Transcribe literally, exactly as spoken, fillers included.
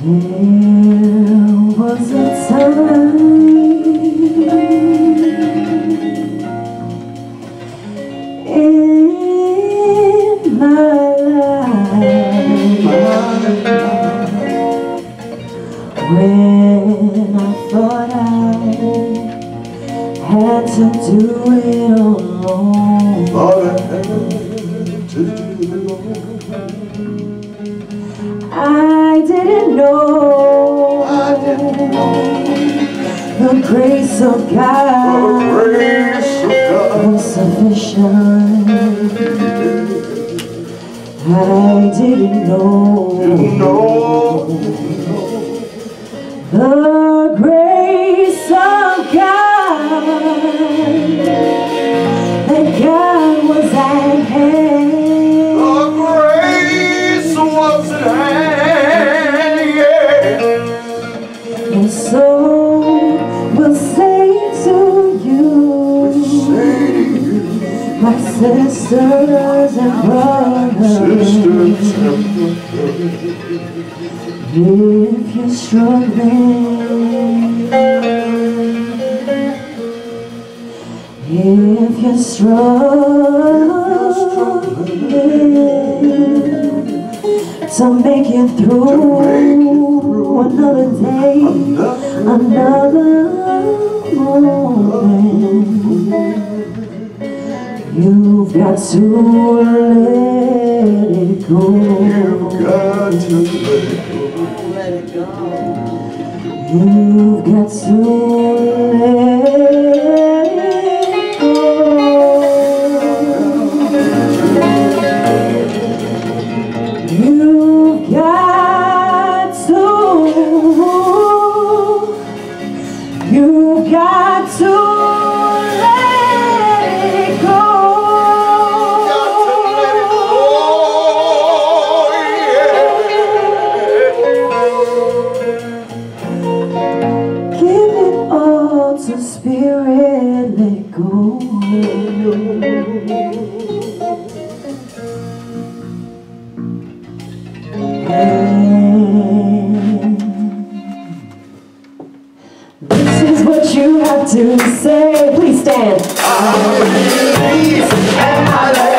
There was a time in my life when I thought I had to do it alone. Thought I had to do it alone. I didn't know, I didn't know the grace of God, the grace of God was sufficient. I didn't know, didn't know the grace of God, that God was at hand. the grace was at hand, yeah. And so we'll say to you, Say to you, my sisters and brothers, sisters and brothers, if you're struggling, if you're struggling to make it through another day, another moment, you've got to let it go. you've got to let it go. Let it go. You've got to let it go. You've got to, you've got to let it go. Give it all to Spirit, let it go. And this is what you have to say. Please stand. I believe and I let